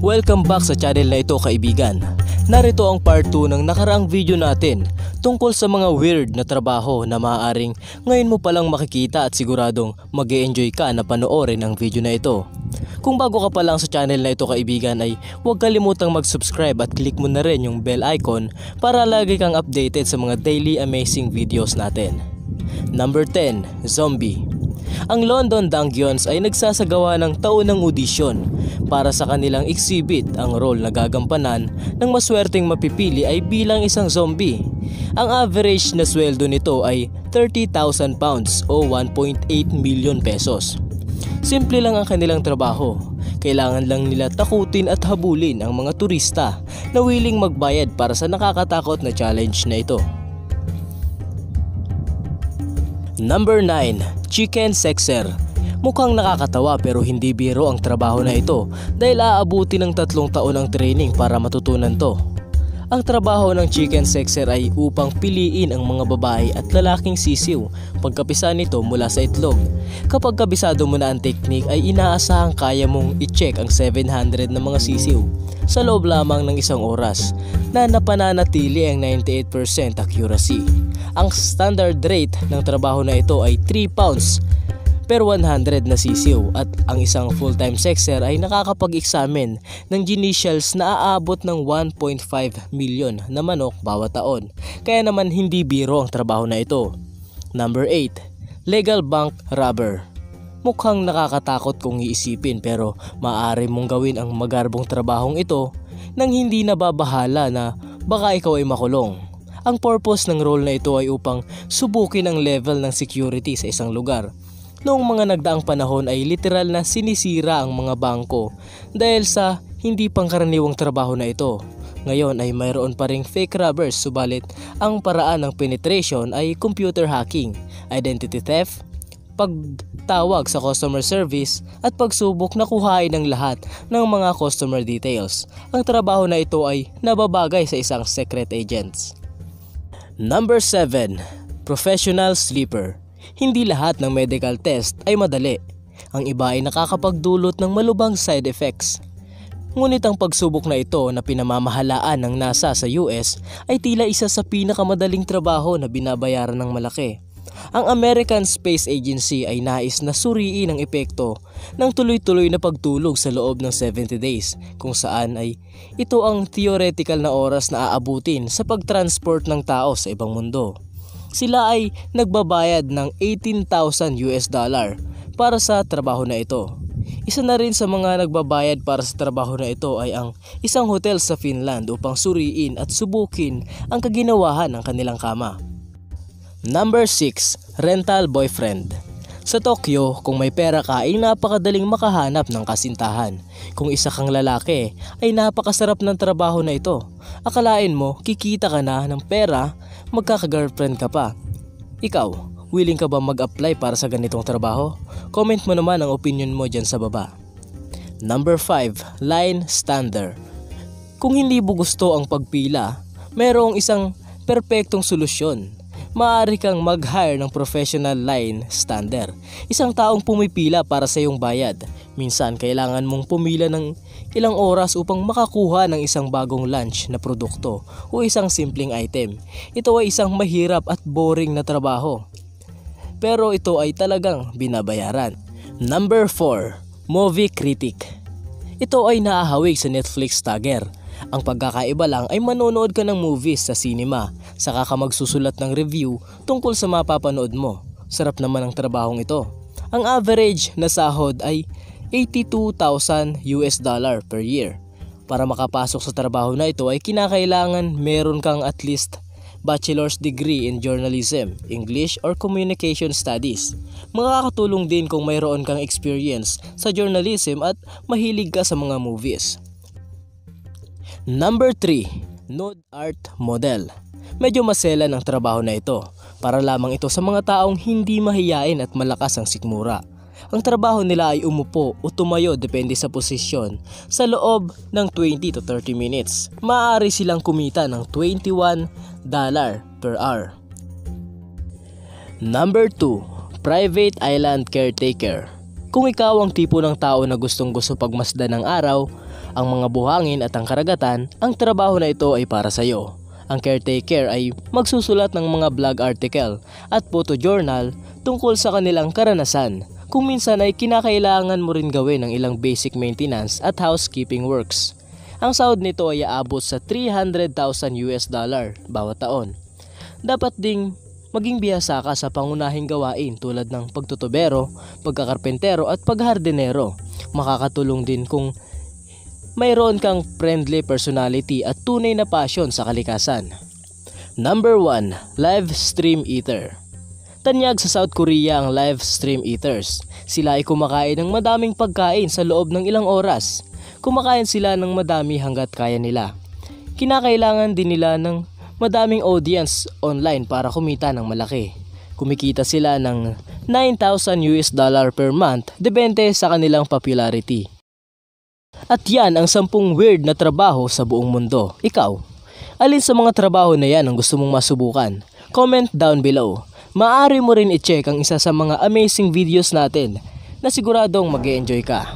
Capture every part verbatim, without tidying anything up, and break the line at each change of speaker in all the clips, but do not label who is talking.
Welcome back sa channel na ito, kaibigan. Narito ang part two ng nakaraang video natin tungkol sa mga weird na trabaho na maaaring ngayon mo palang makikita at siguradong mag-e-enjoy ka na panoorin ang video na ito. Kung bago ka pa lang sa channel na ito, kaibigan, ay huwag kalimutang mag-subscribe at click mo na rin yung bell icon para lagi kang updated sa mga daily amazing videos natin. Number ten. Zombie. Ang London Dungeons ay nagsasagawa ng taunang audition para sa kanilang exhibit. Ang role na gagampanan ng maswerteng mapipili ay bilang isang zombie. Ang average na sweldo nito ay thirty thousand pounds o one point eight million pesos. Simple lang ang kanilang trabaho. Kailangan lang nila takutin at habulin ang mga turista na willing magbayad para sa nakakatakot na challenge na ito. Number nine. Chicken Sexer. Mukhang nakakatawa pero hindi biro ang trabaho na ito dahil aabuti ng tatlong taon ang training para matutunan to. Ang trabaho ng chicken sexer ay upang piliin ang mga babae at lalaking sisiw pagkapisa nito mula sa itlog. Kapag kabisado mo na ang technique ay inaasahang kaya mong i-check ang seven hundred na mga sisiw sa loob lamang ng isang oras na napananatili ang ninety-eight percent accuracy. Ang standard rate ng trabaho na ito ay three pounds per one hundred na sisiw at ang isang full-time sexer ay nakakapag-examine ng genitals na aabot ng one point five million na manok bawat taon. Kaya naman hindi biro ang trabaho na ito. Number eight. Legal bank robber. Mukhang nakakatakot kung iisipin pero maaari mong gawin ang magarbong trabahong ito nang hindi nababahala na baka ikaw ay makulong. Ang purpose ng role na ito ay upang subukin ang level ng security sa isang lugar. Noong mga nagdaang panahon ay literal na sinisira ang mga bangko dahil sa hindi pangkaraniwang trabaho na ito. Ngayon ay mayroon pa ring fake robbers, subalit ang paraan ng penetration ay computer hacking, identity theft, pagtawag sa customer service at pagsubok na kuhain ng lahat ng mga customer details. Ang trabaho na ito ay nababagay sa isang secret agents. Number seven. Professional sleeper. Hindi lahat ng medical test ay madali. Ang iba ay nakakapagdulot ng malubhang side effects. Ngunit ang pagsubok na ito na pinamamahalaan ng NASA sa U S ay tila isa sa pinakamadaling trabaho na binabayaran ng malaki. Ang American Space Agency ay nais na suriin ang epekto ng tuloy-tuloy na pagtulog sa loob ng seventy days, kung saan ay ito ang theoretical na oras na aabutin sa pagtransport ng tao sa ibang mundo. Sila ay nagbabayad ng eighteen thousand US dollar para sa trabaho na ito. Isa na rin sa mga nagbabayad para sa trabaho na ito ay ang isang hotel sa Finland upang suriin at subukin ang kaginawahan ng kanilang kama. Number six. Rental boyfriend. Sa Tokyo, kung may pera ka ay napakadaling makahanap ng kasintahan. Kung isa kang lalaki ay napakasarap ng trabaho na ito. Akalain mo kikita ka na ng pera, magkaka-girlfriend ka pa. Ikaw, willing ka ba mag-apply para sa ganitong trabaho? Comment mo naman ang opinion mo dyan sa baba. Number five. Line stander. Kung hindi mo gusto ang pagpila, mayroong isang perpektong solusyon. Maaari kang mag-hire ng professional line stander, isang taong pumipila para sa iyong bayad. Minsan kailangan mong pumila ng ilang oras upang makakuha ng isang bagong lunch na produkto o isang simpleng item. Ito ay isang mahirap at boring na trabaho, pero ito ay talagang binabayaran. Number four. Movie critic. Ito ay naahawig sa Netflix tagger. Ang pagkakaiba lang ay manonood ka ng movies sa cinema, saka ka magsusulat ng review tungkol sa mapapanood mo. Sarap naman ang trabahong ito. Ang average na sahod ay eighty-two thousand US dollar per year. Para makapasok sa trabaho na ito ay kinakailangan meron kang at least bachelor's degree in journalism, English or communication studies. Makakatulong din kung mayroon kang experience sa journalism at mahilig ka sa mga movies. Number three. Nude art model. Medyo masela ng trabaho na ito. Para lamang ito sa mga taong hindi mahiyain at malakas ang sikmura. Ang trabaho nila ay umupo o tumayo depende sa posisyon sa loob ng twenty to thirty minutes. Maaari silang kumita ng twenty-one dollars per hour. Number two. Private island caretaker. Kung ikaw ang tipo ng tao na gustong gusto pagmasdan ng araw, ang mga buhangin at ang karagatan, ang trabaho na ito ay para sa iyo. Ang caretaker ay magsusulat ng mga blog article at photojournal tungkol sa kanilang karanasan. Kung minsan ay kinakailangan mo rin gawin ng ilang basic maintenance at housekeeping works. Ang sahod nito ay aabot sa three hundred thousand U S dollar bawat taon. Dapat ding maging bihasa ka sa pangunahing gawain tulad ng pagtutubero, pagkakarpentero at paghardinero. Makakatulong din kung mayroon kang friendly personality at tunay na passion sa kalikasan. Number one. Live stream eater. Tanyag sa South Korea ang live stream eaters. Sila ay kumakain ng madaming pagkain sa loob ng ilang oras. Kumakain sila ng madami hanggat kaya nila. Kinakailangan din nila ng madaming audience online para kumita ng malaki. Kumikita sila ng nine thousand U S dollar per month depende sa kanilang popularity. At yan ang sampung weird na trabaho sa buong mundo. Ikaw, alin sa mga trabaho na yan ang gusto mong masubukan? Comment down below. Maaari mo rin i-check ang isa sa mga amazing videos natin na siguradong mag-e-enjoy ka.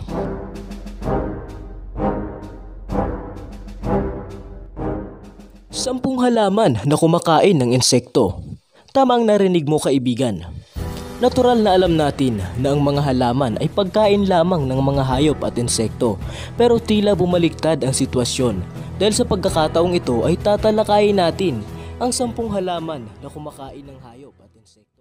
Sampung halaman na kumakain ng insekto. Tama ang narinig mo, kaibigan. Natural na alam natin na ang mga halaman ay pagkain lamang ng mga hayop at insekto, pero tila bumaliktad ang sitwasyon. Dahil sa pagkakataong ito ay tatalakayin natin ang sampung halaman na kumakain ng hayop at insekto.